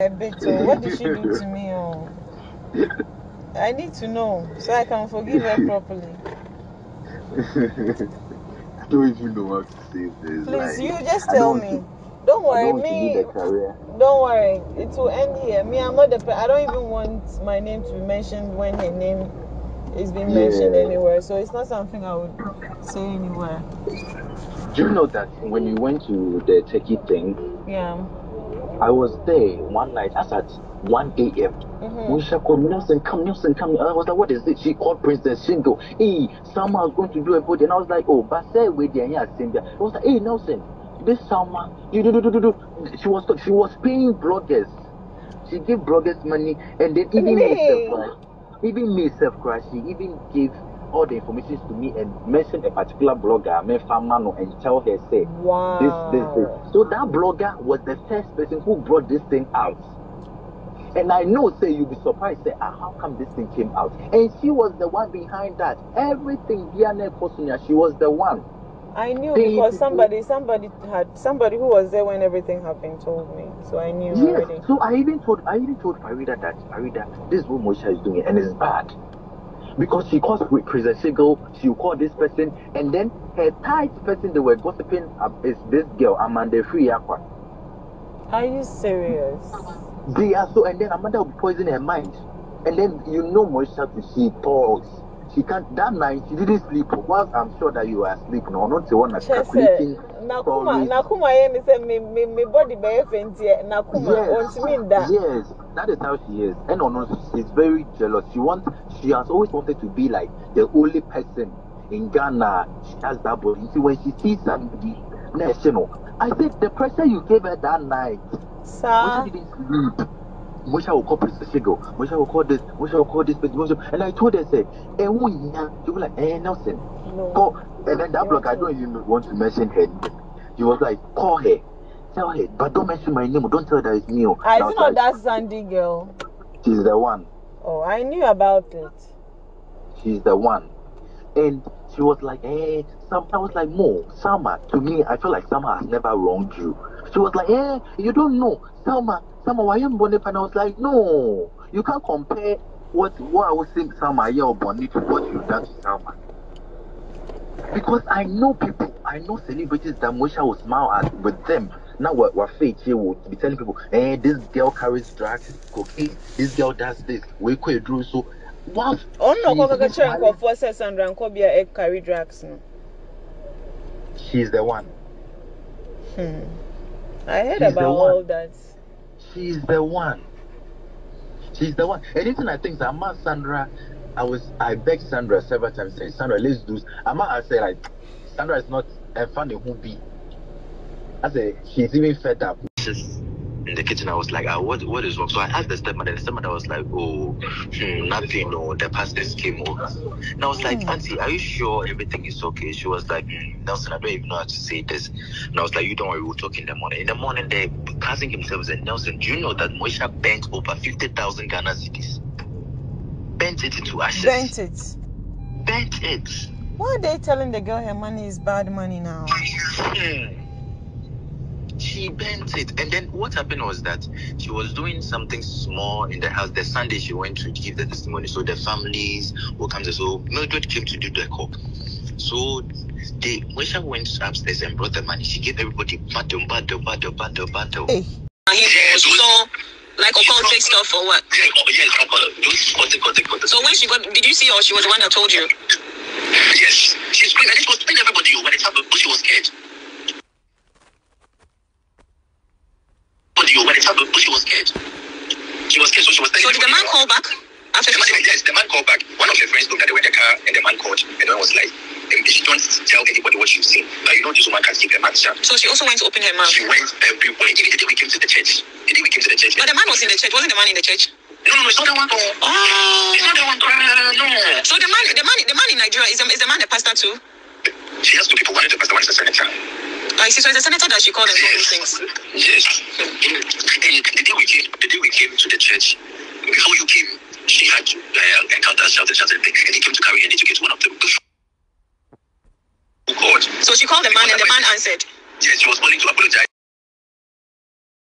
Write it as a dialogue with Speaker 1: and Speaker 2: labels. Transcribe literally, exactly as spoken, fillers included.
Speaker 1: A bit. So what did she do to me? Oh, I need to know so I can forgive her properly.
Speaker 2: I don't even know what to say. This.
Speaker 1: Please,
Speaker 2: like,
Speaker 1: you just tell me. To, don't worry,
Speaker 2: don't
Speaker 1: me. Don't worry, it will end here. Me, I'm not the. I don't even want my name to be mentioned when her name is being yeah. mentioned anywhere. So it's not something I would say anywhere.
Speaker 2: Do you know that when you went to the Turkey thing?
Speaker 1: Yeah.
Speaker 2: I was there one night. As at one a m Mm-hmm. Moisha called Nelson, come, Nelson, come. I was like, what is it? She called Princess Shingo. Hey, Salma was going to do a body. And I was like, oh, but say with the I was like, hey, Nelson, this Salma, you do, do, do, do, do. She was, she was paying bloggers. She gave bloggers money. And then even me, myself, even me, self, she even gave all the information to me and mentioned a particular blogger, Mefamano, and tell her, say,
Speaker 1: wow.
Speaker 2: this, this, this. So that blogger was the first person who brought this thing out. And I know, say, you'll be surprised, say, ah, how come this thing came out? And she was the one behind that. Everything, Diana Kosunya, she was the one.
Speaker 1: I knew they because somebody, somebody had, somebody who was there when everything happened told me. So I knew
Speaker 2: yes,
Speaker 1: already.
Speaker 2: So I even told, I even told Farida that, Farida, this is what Moisha is doing, and it's bad. Because she calls with Princess Shigo, she will call this person, and then her tight person they were gossiping uh, is this girl, Amanda Free-Yakwa.
Speaker 1: Are you serious?
Speaker 2: They are so, and then Amanda will poison her mind. And then you know Moisha, she talks. She can't, that night she didn't sleep. Whilst I'm sure that you were asleep, no, not the one that's calculating.
Speaker 1: Nakuma, Nakuma, you say, me, me, me body be fancy. Nakuma, wants me that.
Speaker 2: Yes, that is how she is. And on she's very jealous. She wants, she has always wanted to be like the only person in Ghana. She has that body. See, when she sees somebody, national, I think the pressure you gave her that night.
Speaker 1: Sir,
Speaker 2: Moisha didn't sleep. Moisha will call Princess Shigo. Moisha will call this. Moisha will call this. And I told her, say, eh, who is she was like, eh, Nelson.
Speaker 1: No.
Speaker 2: Call. And then that block, I don't even want to mention her name. She was like, call her. Tell her, but don't mention my name. Don't tell her that it's me.
Speaker 1: I know like, that Sandy girl.
Speaker 2: She's the one.
Speaker 1: Oh, I knew about it.
Speaker 2: She's the one. And she was like, eh, Sam. I was like, Mo, Sama. To me, I feel like Sama has never wronged you. She was like, eh, you don't know. Salma, Salma, why are you born? And I was like, no, you can't compare what, what I was saying, Salma, yeah, or Bonnie to what you've done to Salma. Because I know people, I know celebrities that Moisha will smile at with them. Now, what we're fake here will be telling people, eh, this girl carries drugs, cocaine, this girl does this, we could do so. What?
Speaker 1: Oh, no, Coca Cola for Sandra and Kobia egg carry drugs.
Speaker 2: She's the one.
Speaker 1: Hmm. I heard She's about all that.
Speaker 2: She's the one. She's the one. Anything I think, Amma Sandra, I was, I begged Sandra several times, saying, Sandra, let's do. Amma, I said, like, Sandra is not a funny who be. I said, she's even fed up. Just in the kitchen, I was like, ah, what, what is wrong? So I asked the stepmother, and the stepmother was like, oh, hmm, nothing, no, the pastors came over. And I was like, Auntie, are you sure everything is okay? She was like, mm, Nelson, I don't even know how to say this. And I was like, you don't worry, we'll talk in the morning. In the morning, the cousin himself said, Nelson, do you know that Moisha bent over fifty thousand Ghana cedis? Bent it into ashes.
Speaker 1: Bent it?
Speaker 2: Bent it.
Speaker 1: Why are they telling the girl her money is bad money now?
Speaker 2: Hmm. She bent it, and then what happened was that she was doing something small in the house. The Sunday she went to give the testimony, so the families will come to. So Mildred came to do the call. So they, when she went upstairs and brought the money, she gave everybody battle, battle, battle, battle, battle.
Speaker 1: Hey.
Speaker 3: Yes, so like occultic stuff or what?
Speaker 2: Yeah, oh, yes,
Speaker 3: so when she got, did you see her? Or she was the one that told you?
Speaker 2: Yes, she screamed, and she was telling everybody when it happened, she was scared. When it happened, she was scared. She was scared, so she was telling.
Speaker 3: So did the man call back? After
Speaker 2: the man, yes, the man called back. One of her friends looked at the, the car, and the man called, and the man was like, she don't tell anybody what she's seen. But you know, this woman can keep her mouth shut.
Speaker 3: So she also went to open her mouth.
Speaker 2: She went everywhere. Even the day we came to the church. The day we came to the church.
Speaker 3: But the man was in the church. Wasn't the man in the church?
Speaker 2: No, no, no, it's not the one. Oh, it's not the one. No.
Speaker 3: So the man, the man, the man in Nigeria is, is the man a pastor too?
Speaker 2: She has two people. One is the pastor, one is the senator.
Speaker 3: I see. So it's the senator that she called and told these things.
Speaker 2: Yes. And the day we came, the day we came to the church, before you came, she had uh, encountered shouting, shouting, and he came to carry her and to get one of them. Who called?
Speaker 3: So she called the man, and the man answered.
Speaker 2: Yes, she was calling to apologize.